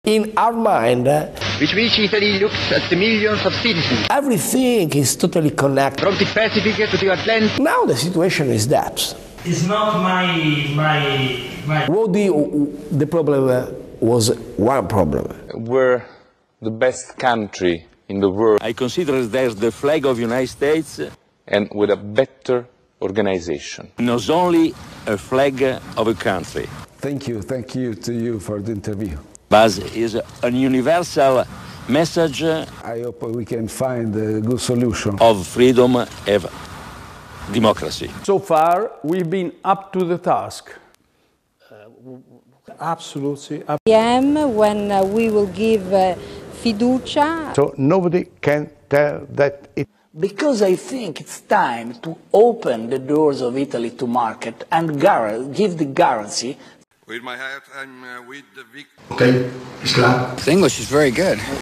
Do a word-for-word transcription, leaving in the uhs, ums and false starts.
In our mind, which means Italy looks at the millions of citizens. Everything is totally connected. From the Pacific to the Atlantic. Now the situation is that. It's not my my my. What the the problem was one problem. We're the best country in the world. I consider that the flag of the United States, and with a better organization. Not only a flag of a country. Thank you, thank you to you for the interview. But is a universal message. I hope we can find a good solution of freedom and democracy. So far, we've been up to the task. Uh, absolutely. P M when uh, we will give uh, fiducia. So nobody can tell that it. Because I think it's time to open the doors of Italy to market and give the guarantee. With my hat, I'm uh, with the Vic. Okay, it's clear. His English is very good.